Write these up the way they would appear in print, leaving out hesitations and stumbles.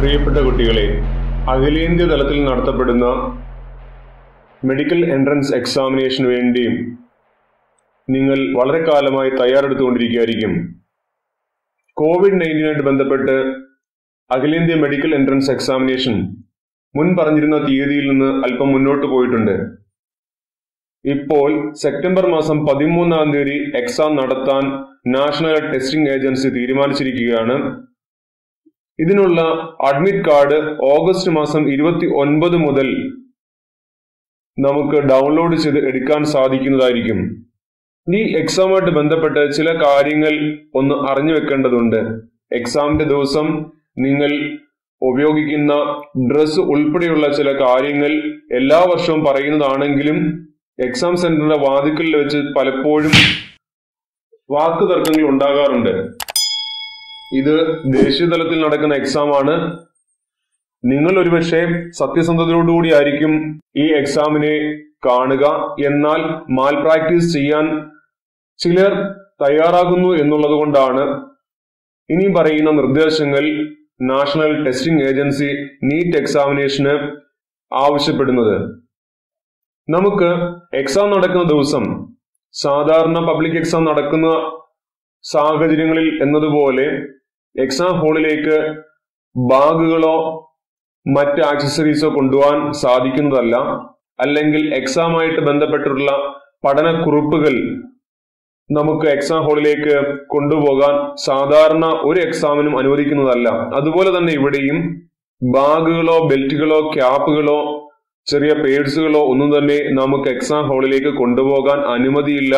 പ്രിയപ്പെട്ട കുട്ടികളെ, അഖിലേന്ത്യാ തലത്തിൽ നടത്തപ്പെടുന്ന മെഡിക്കൽ എൻട്രൻസ് എക്സാമിനേഷന് വേണ്ടി നിങ്ങൾ വളരെ കാലമായി തയ്യാറെടുത്തുകൊണ്ടിരിക്കുകയായിരിക്കും. COVID-19 ബന്ധപ്പെട്ട് അഖിലേന്ത്യാ മെഡിക്കൽ എൻട്രൻസ് എക്സാമിനേഷൻ മുൻ പറഞ്ഞിരുന്ന തീയതിയിൽ നിന്ന് അല്പം മുന്നോട്ട് പോയിട്ടുണ്ട്. ഇപ്പോൾ സെപ്റ്റംബർ മാസം 13-ാം തീയതി എക്സാം നടത്താൻ നാഷണൽ ടെസ്റ്റിംഗ് ഏജൻസി തീരുമാനിച്ചിരിക്കുകയാണ്. ഇതിനുള്ള അഡ്മിറ്റ് കാർഡ് ഓഗസ്റ്റ് മാസം 29 മുതൽ നമുക്ക് ഡൗൺലോഡ് ചെയ്ത് എടുക്കാൻ സാധിക്കുന്നതായിരിക്കും. ഈ എക്സാമുമായിട്ട് ബന്ധപ്പെട്ട് ചില കാര്യങ്ങൾ ഒന്ന് അറിഞ്ഞു വെക്കേണ്ടതുണ്ട്. എക്സാമിന്റെ ദിവസം നിങ്ങൾ ഉപയോഗിക്കുന്ന ഡ്രസ്സ് ഉൾപ്പെടെയുള്ള ചില കാര്യങ്ങൾ എല്ലാ വർഷവും പറയുന്നതാണെങ്കിലും എക്സാം സെന്ററിന്റെ വാതിക്കലിൽ വെച്ച് പലപ്പോഴും വാക്ക് തർക്കങ്ങൾ ഉണ്ടാകാറുണ്ട്. ഇത് ദേശീയ തലത്തിൽ നടക്കുന്ന എക്സാം ആണ്. നിങ്ങൾ ഒരുപക്ഷെ സത്യസന്ധതയോടുകൂടി ആയിരിക്കും ഈ എക്സാമിനെ കാണുക. എന്നാൽ മാൽ പ്രാക്ടീസ് ചെയ്യാൻ ചിലർ തയ്യാറാകുന്നു എന്നുള്ളത് കൊണ്ടാണ് ഇനി പറയുന്ന നിർദ്ദേശങ്ങൾ നാഷണൽ ടെസ്റ്റിംഗ് ഏജൻസി നീറ്റ് എക്സാമിനേഷന് ആവശ്യപ്പെടുന്നത്. നമുക്ക് എക്സാം നടക്കുന്ന ദിവസം സാധാരണ പബ്ലിക് എക്സാം നടക്കുന്ന സാഹചര്യങ്ങളിൽ എന്നതുപോലെ എക്സാം ഹാളിലേക്ക് ബാഗുകളോ മറ്റ് ആക്സസറീസോ കൊണ്ടുപോകാൻ സാധിക്കുന്നതല്ല. അല്ലെങ്കിൽ എക്സാമായിട്ട് ബന്ധപ്പെട്ടുള്ള പഠനക്കുറിപ്പുകൾ നമുക്ക് എക്സാം ഹാളിലേക്ക് കൊണ്ടുപോകാൻ സാധാരണ ഒരു എക്സാമിനും അനുവദിക്കുന്നതല്ല. അതുപോലെ തന്നെ ഇവിടെയും ബാഗുകളോ ബെൽറ്റുകളോ ക്യാപ്പുകളോ ചെറിയ പേഴ്സുകളോ ഒന്നും തന്നെ നമുക്ക് എക്സാം ഹാളിലേക്ക് കൊണ്ടുപോകാൻ അനുമതിയില്ല.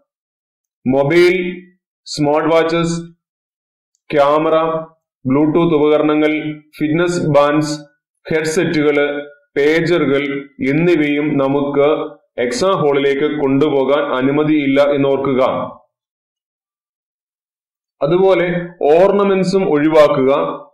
Mobile, smart watches, camera, bluetooth ഉപകരണങ്ങൾ, ഫിറ്റ്നസ് ബാൻഡ്സ്, ഹെഡ്സെറ്റുകള്, പേജറുകൾ എന്നിവയും നമുക്ക് എക്സാം ഹാളിലേക്ക് കൊണ്ടുപോകാൻ അനുമതിയില്ല എന്നോർക്കുക. അതുപോലെ ഓർണമെന്റ്സും ഒഴിവാക്കുക.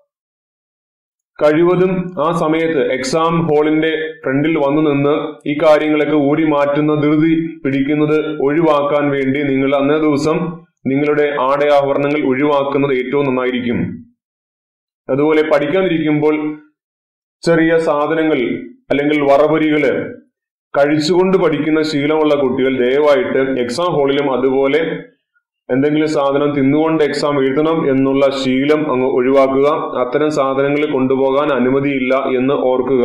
കഴിവതും ആ സമയത്ത് എക്സാം ഹാളിന്റെ ഫ്രണ്ടിൽ വന്നു നിന്ന് ഈ കാര്യങ്ങളൊക്കെ ഊരി മാറ്റുന്ന ധൃതി പിടിക്കുന്നത് ഒഴിവാക്കാൻ വേണ്ടി നിങ്ങൾ അന്നേ ദിവസം നിങ്ങളുടെ ആടയാഭരണങ്ങൾ ഒഴിവാക്കുന്നത് ഏറ്റവും നന്നായിരിക്കും. അതുപോലെ പഠിക്കാനിരിക്കുമ്പോൾ ചെറിയ സാധനങ്ങൾ അല്ലെങ്കിൽ വറപൊരികള് കഴിച്ചുകൊണ്ട് പഠിക്കുന്ന ശീലമുള്ള കുട്ടികൾ ദയവായിട്ട് എക്സാം ഹാളിലും അതുപോലെ എന്തെങ്കിലും സാധനം തിന്നുകൊണ്ട് എക്സാം എഴുതണം എന്നുള്ള ശീലം അങ്ങ് ഒഴിവാക്കുക. അത്തരം സാധനങ്ങൾ കൊണ്ടുപോകാൻ അനുമതിയില്ല എന്ന് ഓർക്കുക.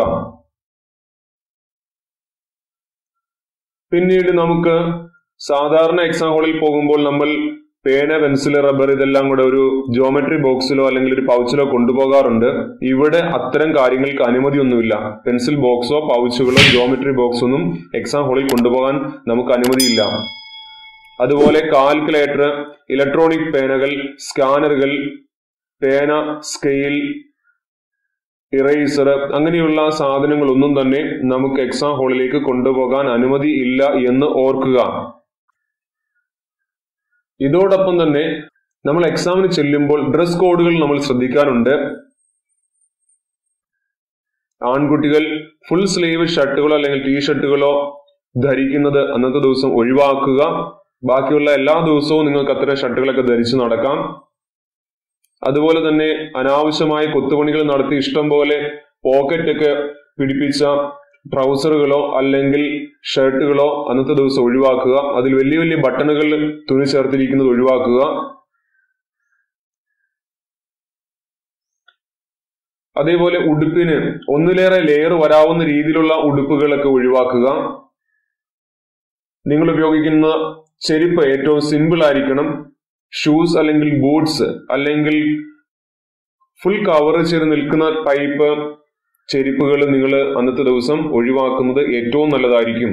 പിന്നീട് നമുക്ക് സാധാരണ എക്സാം ഹാളിൽ പോകുമ്പോൾ നമ്മൾ പേന, പെൻസിൽ, റബ്ബർ ഇതെല്ലാം കൂടെ ഒരു ജോമെട്രി ബോക്സിലോ അല്ലെങ്കിൽ ഒരു പൗച്ചിലോ കൊണ്ടുപോകാറുണ്ട്. ഇവിടെ അത്തരം കാര്യങ്ങൾക്ക് അനുമതിയൊന്നുമില്ല. പെൻസിൽ ബോക്സോ പൗച്ചുകളോ ജോമെട്രി ബോക്സൊന്നും എക്സാം ഹാളിൽ കൊണ്ടുപോകാൻ നമുക്ക് അനുമതിയില്ല. അതുപോലെ കാൽക്കുലേറ്റർ, ഇലക്ട്രോണിക് പേനകൾ, സ്കാനറുകൾ, പേന, സ്കെയിൽ, ഇറേസർ അങ്ങനെയുള്ള സാധനങ്ങളൊന്നും തന്നെ നമുക്ക് എക്സാം ഹാളിലേക്ക് കൊണ്ടുപോകാൻ അനുമതി ഇല്ല എന്ന് ഓർക്കുക. ഇതോടൊപ്പം തന്നെ നമ്മൾ എക്സാമിന് ചെല്ലുമ്പോൾ ഡ്രസ് കോഡുകൾ നമ്മൾ ശ്രദ്ധിക്കാറുണ്ട്. ആൺകുട്ടികൾ ഫുൾ സ്ലീവ് ഷർട്ടുകളോ അല്ലെങ്കിൽ ടീഷർട്ടുകളോ ധരിക്കുന്നത് അന്നത്തെ ദിവസം ഒഴിവാക്കുക. ബാക്കിയുള്ള എല്ലാ ദിവസവും നിങ്ങൾക്ക് അത്തരം ഷർട്ടുകളൊക്കെ ധരിച്ചു നടക്കാം. അതുപോലെ തന്നെ അനാവശ്യമായ കൊത്തുപണികൾ നടത്തി ഇഷ്ടം പോലെ പോക്കറ്റൊക്കെ പിടിപ്പിച്ച ട്രൗസറുകളോ അല്ലെങ്കിൽ ഷർട്ടുകളോ അന്നത്തെ ദിവസം ഒഴിവാക്കുക. അതിൽ വലിയ വലിയ ബട്ടണുകൾ തുണി ചേർത്തിരിക്കുന്നത് ഒഴിവാക്കുക. അതേപോലെ ഉടുപ്പിന് ഒന്നിലേറെ ലെയർ വരാവുന്ന രീതിയിലുള്ള ഉടുപ്പുകളൊക്കെ ഒഴിവാക്കുക. നിങ്ങൾ ഉപയോഗിക്കുന്ന ചെരുപ്പ് ഏറ്റവും സിമ്പിൾ ആയിരിക്കണം. ഷൂസ് അല്ലെങ്കിൽ ബൂട്ട്സ് അല്ലെങ്കിൽ ഫുൾ കവർ ചെയ്ത് നിൽക്കുന്ന ടൈപ്പ് ചെരുപ്പുകൾ നിങ്ങൾ അന്നത്തെ ദിവസം ഒഴിവാക്കുന്നത് ഏറ്റവും നല്ലതായിരിക്കും.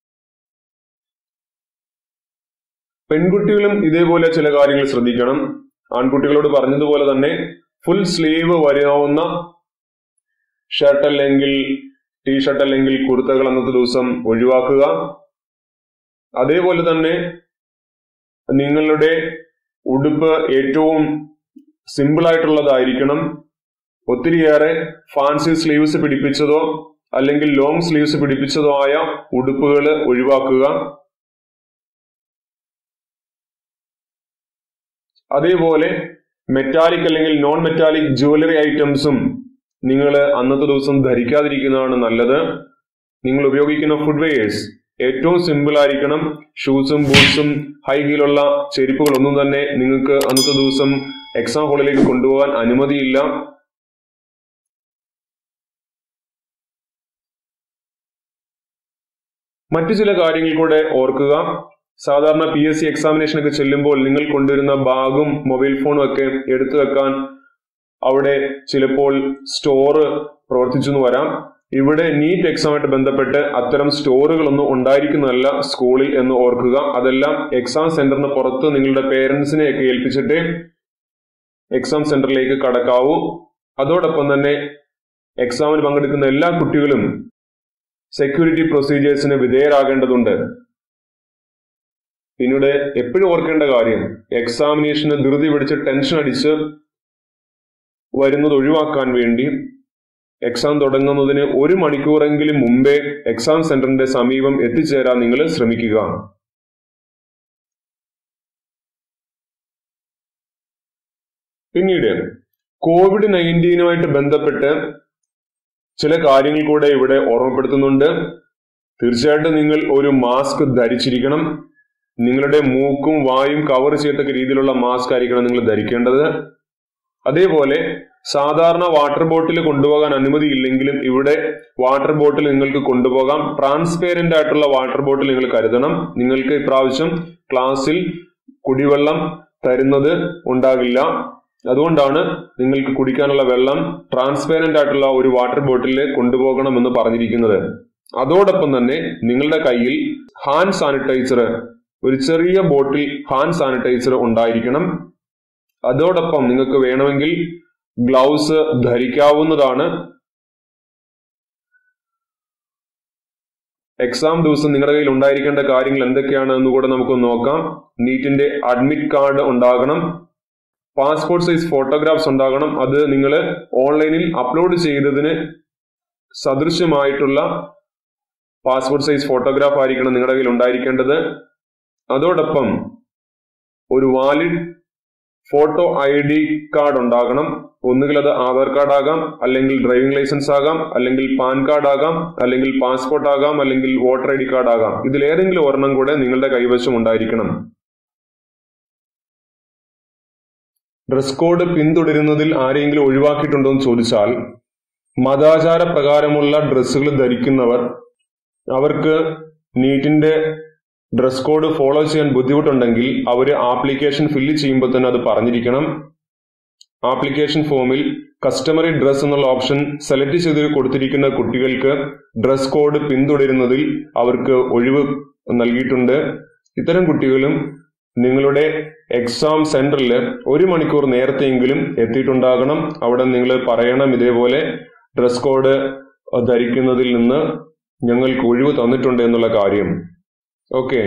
പെൺകുട്ടികളും ഇതേപോലെ ചില കാര്യങ്ങൾ ശ്രദ്ധിക്കണം. ആൺകുട്ടികളോട് പറഞ്ഞതുപോലെ തന്നെ ഫുൾ സ്ലീവ് വരാവുന്ന ഷർട്ട് അല്ലെങ്കിൽ ടീഷർട്ട് അല്ലെങ്കിൽ കുർത്തകൾ അന്നത്തെ ദിവസം ഒഴിവാക്കുക. അതേപോലെ തന്നെ നിങ്ങളുടെ ഉടുപ്പ് ഏറ്റവും സിമ്പിൾ ആയിട്ടുള്ളതായിരിക്കണം. ഒത്തിരിയേറെ ഫാൻസി സ്ലീവ്സ് പിടിപ്പിച്ചതോ അല്ലെങ്കിൽ ലോങ് സ്ലീവ്സ് പിടിപ്പിച്ചതോ ആയ ഉടുപ്പുകൾ ഒഴിവാക്കുക. അതേപോലെ മെറ്റാലിക് അല്ലെങ്കിൽ നോൺ മെറ്റാലിക് ജുവലറി ഐറ്റംസും നിങ്ങൾ അന്നത്തെ ദിവസം ധരിക്കാതിരിക്കുന്നതാണ് നല്ലത്. നിങ്ങൾ ഉപയോഗിക്കുന്ന ഫുട്വെയേഴ്സ് ഏറ്റവും സിമ്പിൾ ആയിരിക്കണം. ഷൂസും ബൂട്ട്സും ഹൈ ഹീലുള്ള ചെരുപ്പുകളൊന്നും തന്നെ നിങ്ങൾക്ക് അന്നത്തെ ദിവസം എക്സാം ഹാളിലേക്ക് കൊണ്ടുപോകാൻ അനുമതിയില്ല. മറ്റു ചില കാര്യങ്ങൾ കൂടെ ഓർക്കുക. സാധാരണ PSC എക്സാമിനേഷനൊക്കെ ചെല്ലുമ്പോൾ നിങ്ങൾ കൊണ്ടുവരുന്ന ബാഗും മൊബൈൽ ഫോണും ഒക്കെ എടുത്തു വെക്കാൻ അവിടെ ചിലപ്പോൾ സ്റ്റോറ് പ്രവർത്തിച്ചെന്ന് വരാം. ഇവിടെ നീറ്റ് എക്സാമായിട്ട് ബന്ധപ്പെട്ട് അത്തരം സ്റ്റോറുകളൊന്നും ഉണ്ടായിരിക്കുന്നതല്ല സ്കൂളിൽ എന്ന് ഓർക്കുക. അതെല്ലാം എക്സാം സെന്ററിന് പുറത്ത് നിങ്ങളുടെ പേരൻസിനെ ഒക്കെ ഏൽപ്പിച്ചിട്ട് എക്സാം സെന്ററിലേക്ക് കടക്കാവൂ. അതോടൊപ്പം തന്നെ എക്സാമിന് പങ്കെടുക്കുന്ന എല്ലാ കുട്ടികളും സെക്യൂരിറ്റി പ്രൊസീജിയേഴ്സിന് വിധേയരാകേണ്ടതുണ്ട്. പിന്നീട് എപ്പോഴും ഓർക്കേണ്ട കാര്യം, എക്സാമിനേഷന് ധൃതി പിടിച്ച് ടെൻഷൻ അടിച്ച് വരുന്നത് ഒഴിവാക്കാൻ വേണ്ടി എക്സാം തുടങ്ങുന്നതിന് 1 മണിക്കൂറെങ്കിലും മുമ്പേ എക്സാം സെന്ററിന്റെ സമീപം എത്തിച്ചേരാൻ നിങ്ങൾ ശ്രമിക്കുക. പിന്നീട് COVID-19 ബന്ധപ്പെട്ട് ചില കാര്യങ്ങൾ കൂടെ ഇവിടെ ഓർമ്മപ്പെടുത്തുന്നുണ്ട്. തീർച്ചയായിട്ടും നിങ്ങൾ ഒരു മാസ്ക് ധരിച്ചിരിക്കണം. നിങ്ങളുടെ മൂക്കും വായും കവർ ചെയ്യത്തക്ക രീതിയിലുള്ള മാസ്ക് ആയിരിക്കണം നിങ്ങൾ ധരിക്കേണ്ടത്. അതേപോലെ സാധാരണ വാട്ടർ ബോട്ടിൽ കൊണ്ടുപോകാൻ അനുമതിയില്ലെങ്കിലും ഇവിടെ വാട്ടർ ബോട്ടിൽ നിങ്ങൾക്ക് കൊണ്ടുപോകാം. ട്രാൻസ്പെയറന്റ് ആയിട്ടുള്ള വാട്ടർ ബോട്ടിൽ നിങ്ങൾ കരുതണം. നിങ്ങൾക്ക് ഇപ്രാവശ്യം ക്ലാസ്സിൽ കുടിവെള്ളം തരുന്നത് ഉണ്ടാകില്ല. അതുകൊണ്ടാണ് നിങ്ങൾക്ക് കുടിക്കാനുള്ള വെള്ളം ട്രാൻസ്പെയറന്റ് ആയിട്ടുള്ള ഒരു വാട്ടർ ബോട്ടിൽ കൊണ്ടുപോകണമെന്ന് പറഞ്ഞിരിക്കുന്നത്. അതോടൊപ്പം തന്നെ നിങ്ങളുടെ കയ്യിൽ ഹാൻഡ് സാനിറ്റൈസർ, ഒരു ചെറിയ ബോട്ടിൽ ഹാൻഡ് സാനിറ്റൈസർ ഉണ്ടായിരിക്കണം. അതോടൊപ്പം നിങ്ങൾക്ക് വേണമെങ്കിൽ ഗ്ലൗസ് ധരിക്കാവുന്നതാണ്. എക്സാം ദിവസം നിങ്ങളുടെ കയ്യിൽ ഉണ്ടായിരിക്കേണ്ട കാര്യങ്ങൾ എന്തൊക്കെയാണ് എന്ന് കൂടെ നമുക്ക് നോക്കാം. നീറ്റിന്റെ അഡ്മിറ്റ് കാർഡ് ഉണ്ടാകണം. പാസ്പോർട്ട് സൈസ് ഫോട്ടോഗ്രാഫ്സ് ഉണ്ടാകണം. അത് നിങ്ങൾ ഓൺലൈനിൽ അപ്ലോഡ് ചെയ്തതിന് സദൃശ്യമായിട്ടുള്ള പാസ്പോർട്ട് സൈസ് ഫോട്ടോഗ്രാഫ് ആയിരിക്കണം നിങ്ങളുടെ കയ്യിൽ ഉണ്ടായിരിക്കേണ്ടത്. അതോടൊപ്പം ഒരു വാലിഡ് ഫോട്ടോ ID കാർഡ് ഉണ്ടാകണം. ഒന്നുകിൽ അത് ആധാർ കാർഡ് ആകാം, അല്ലെങ്കിൽ ഡ്രൈവിംഗ് ലൈസൻസ് ആകാം, അല്ലെങ്കിൽ പാൻ കാർഡ് ആകാം, അല്ലെങ്കിൽ പാസ്പോർട്ട് ആകാം, അല്ലെങ്കിൽ വോട്ടർ ID കാർഡ് ആകാം. ഇതിലേതെങ്കിലും ഒരെണ്ണം കൂടെ നിങ്ങളുടെ കൈവശം ഉണ്ടായിരിക്കണം. ഡ്രസ് കോഡ് പിന്തുടരുന്നതിൽ ആരെങ്കിലും ഒഴിവാക്കിയിട്ടുണ്ടോ എന്ന് ചോദിച്ചാൽ, മതാചാര പ്രകാരമുള്ള ഡ്രസ്സുകൾ ധരിക്കുന്നവർ, അവർക്ക് നീറ്റിന്റെ ഡ്രസ് കോഡ് ഫോളോ ചെയ്യാൻ ബുദ്ധിമുട്ടുണ്ടെങ്കിൽ അവർ ആപ്ലിക്കേഷൻ ഫില്ല് ചെയ്യുമ്പോൾ തന്നെ അത് പറഞ്ഞിരിക്കണം. ആപ്ലിക്കേഷൻ ഫോമിൽ കസ്റ്റമറി ഡ്രസ് എന്നുള്ള ഓപ്ഷൻ സെലക്ട് ചെയ്ത് കൊടുത്തിരിക്കുന്ന കുട്ടികൾക്ക് ഡ്രസ് കോഡ് പിന്തുടരുന്നതിൽ അവർക്ക് ഒഴിവ് നൽകിയിട്ടുണ്ട്. ഇത്തരം കുട്ടികളും നിങ്ങളുടെ എക്സാം സെന്ററിൽ 1 മണിക്കൂർ നേരത്തെയെങ്കിലും എത്തിയിട്ടുണ്ടാകണം. അവിടെ നിങ്ങൾ പറയണം, ഇതേപോലെ ഡ്രസ് കോഡ് ധരിക്കുന്നതിൽ നിന്ന് ഞങ്ങൾക്ക് ഒഴിവ് തന്നിട്ടുണ്ട് എന്നുള്ള കാര്യം. ഓക്കെ,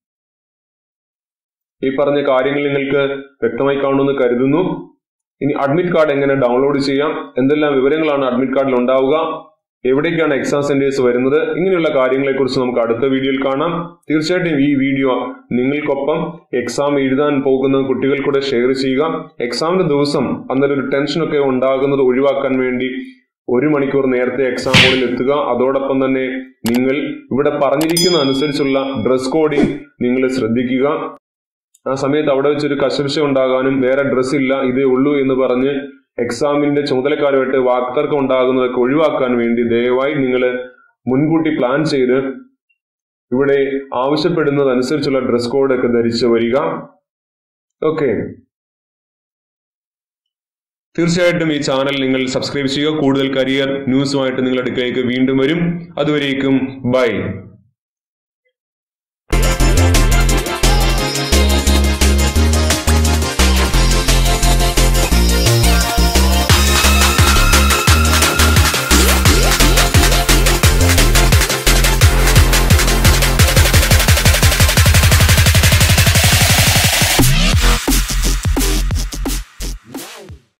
ഈ പറഞ്ഞ കാര്യങ്ങൾ നിങ്ങൾക്ക് വ്യക്തമായി കാണുമെന്ന് കരുതുന്നു. ഇനി അഡ്മിറ്റ് കാർഡ് എങ്ങനെ ഡൗൺലോഡ് ചെയ്യാം, എന്തെല്ലാം വിവരങ്ങളാണ് അഡ്മിറ്റ് കാർഡിൽ ഉണ്ടാവുക, എവിടേക്കാണ് എക്സാം സെന്റേഴ്സ് വരുന്നത്, ഇങ്ങനെയുള്ള കാര്യങ്ങളെ കുറിച്ച് നമുക്ക് അടുത്ത വീഡിയോയിൽ കാണാം. തീർച്ചയായിട്ടും ഈ വീഡിയോ നിങ്ങൾക്കൊപ്പം എക്സാം എഴുതാൻ പോകുന്ന കുട്ടികൾക്കൂടെ ഷെയർ ചെയ്യുക. എക്സാമിന്റെ ദിവസം അന്നേരം ഒരു ടെൻഷനൊക്കെ ഉണ്ടാകുന്നത് ഒഴിവാക്കാൻ വേണ്ടി 1 മണിക്കൂർ നേരത്തെ എക്സാം ഹാളിൽ എത്തുക. അതോടൊപ്പം തന്നെ നിങ്ങൾ ഇവിടെ പറഞ്ഞിരിക്കുന്ന അനുസരിച്ചുള്ള ഡ്രസ് കോഡിംഗ് നിങ്ങൾ ശ്രദ്ധിക്കുക. ആ സമയത്ത് അവിടെ വെച്ചൊരു കശപിശ ഉണ്ടാകാനും വേറെ ഡ്രസ് ഇല്ല ഇതേ ഉള്ളൂ എന്ന് പറഞ്ഞ് എക്സാമിന്റെ ചുമതലക്കാരുമായിട്ട് വാക്തർക്കം ഉണ്ടാകുന്നതൊക്കെ ഒഴിവാക്കാൻ വേണ്ടി ദയവായി നിങ്ങൾ മുൻകൂട്ടി പ്ലാൻ ചെയ്ത് ഇവിടെ ആവശ്യപ്പെടുന്നത് അനുസരിച്ചുള്ള ഡ്രസ് കോഡ് ഒക്കെ ധരിച്ചു വരിക. ഓക്കെ, തീർച്ചയായിട്ടും ഈ ചാനൽ നിങ്ങൾ സബ്സ്ക്രൈബ് ചെയ്യുക. കൂടുതൽ കരിയർ ന്യൂസുമായിട്ട് നിങ്ങളുടെ അടുക്കലേക്ക് വീണ്ടും വരും. അതുവരേക്കും ബൈ.